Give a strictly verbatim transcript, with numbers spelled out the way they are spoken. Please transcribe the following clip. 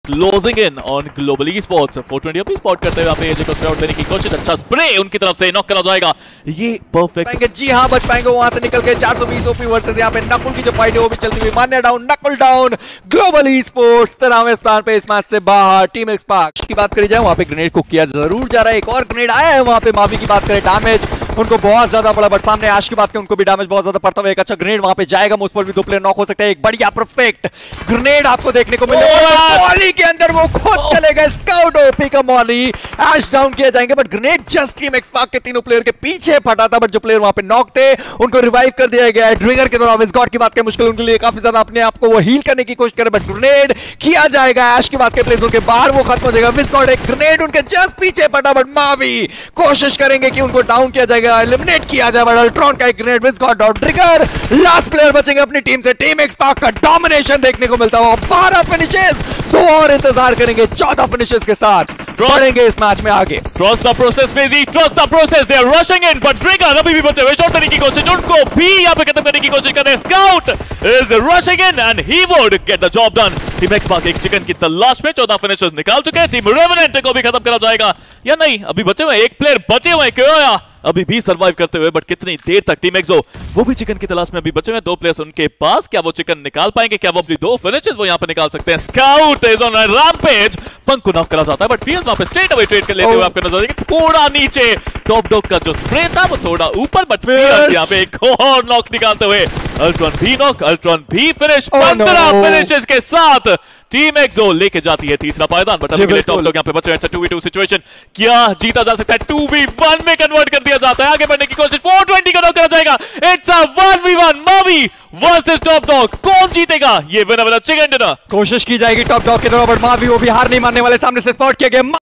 Closing in on Global esports. Four twenty अपनी spot करते हुए यहाँ पे एजे को स्प्रे आउट देने की कोशिश, अच्छा स्प्रे उनकी तरफ से नॉक करा जाएगा, ये परफेक्ट। जी हाँ, बच पाएंगे वहां से निकल के। चार सौ बीस ओपी वर्सेस यहाँ पे नकुल की जो फाइट है वो भी चलती हुई। Manya down, Nakul down, Global esports तेरहवें स्थान पे इस मैच से बाहर। टीम एक्स पार्क की बात करी जाए, वहां पे ग्रेनेड कुक किया जरूर जा रहा है, एक और ग्रेनेड आया है वहां पे। मावी की बात करें, डैमेज उनको बहुत ज्यादा पड़ा, बट सामने आश की बात करें, उनको भी डैमेज बहुत ज्यादा पड़ता हुआ। एक अच्छा ग्रेनेड वहां पे जाएगा, मुझ पर भी दो प्लेयर नॉक हो सकते हैं। एक बढ़िया परफेक्ट ग्रेनेड आपको देखने को मिलेगा, मॉली के अंदर वो खुद चले गए। स्काउट ओपी का मॉली, एश डाउन किए जाएंगे, but grenade just team XSpark के तीनों प्लेयर के पीछे फटा था, बट जो प्लेयर वहां पे नॉक थे उनको रिवाइव कर दिया गया है। ड्रिगर के दौरान विस्कॉट की बात करें, मुश्किल उनके लिए काफी ज्यादा अपने आप को वो हील करने की कोशिश करे, बट ग्रेनेड किया जाएगा। एश की बात करें, प्लेयर के बाहर वो खत्म हो जाएगा। विस्कॉट एक ग्रेनेड उनके जस्ट पीछे फटा, बट मावी कोशिश करेंगे कि उनको डाउन किया जाएगा, एलिमिनेट किया जाएगा। अल्ट्रॉन का एक ग्रेनेड, विस्कॉट और ट्रिगर लास्ट प्लेयर बचेंगे अपनी टीम से। टीम एक्स पार्क का डोमिनेशन देखने को मिलता है। बारह फिनिशेस, दो और इंतजार करेंगे चौदह फिनिशेस के साथ बढ़ेंगे इस मैच में आगे। Trust the process, Maisie. Trust the process. They are rushing in, but Trigger अभी भी बचे हुए शॉट करने की कोशिश, उनको भी यहाँ पे खत्म करने की कोशिश कर रहे हैं। Scout is rushing in and he would get the job done. Team XSpark एक चिकन की तलाश में चौदह फिनिशेस निकाल चुके हैं। टीम रेवेनेंट को भी खत्म करा जाएगा या नहीं, अभी बचे हुए एक प्लेयर बचे हुए क्यों अभी भी सर्वाइव करते हुए, बट कितनी देर तक। टीम एक्सो वो भी चिकन की तलाश में अभी बचे हुए दो प्लेयर्स उनके पास, क्या वो चिकन निकाल पाएंगे, क्या वो अपनी दो फिनिशेस वो यहाँ पे निकाल सकते हैं। Scout is on a rampage, Punk को नॉक करा जाता है, बट फील्ड वहां पे स्ट्रेट अवे ट्रेड कर लेते हुए आपको नजर आएगा थोड़ा नीचे। टॉप डॉग का जो स्प्रे था वो थोड़ा ऊपर, बट फील्ड यहाँ पे एक और नॉक निकालते हुए अल्ट्रॉन भी नॉक, अल्ट्रॉन भी फिनिश। पंद्रह फिनिशेस के साथ टीम एक्सो लेके जाती है तीसरा पायदान, बट अभी के लिए टॉप डॉग यहाँ पे बचे हैं। टू वी टू सिचुएशन, क्या जीता जा सकता है? टू वी वन में कन्वर्ट कर दिया जाता है, आगे बढ़ने की कोशिश। फोर ट्वेंटी का नॉक करा जाएगा। It's a one v one, Mavi versus top dog. कौन जीतेगा ये विनर वाला चिकन डिनर? कोशिश की जाएगी टॉप डॉग की तरफ, बट मावी वो भी हार नहीं मानने वाले। सामने से स्पॉट किया गया।